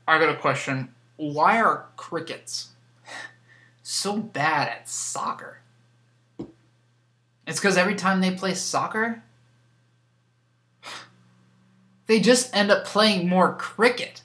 I got a question. Why are crickets so bad at soccer? It's because every time they play soccer, they just end up playing more cricket.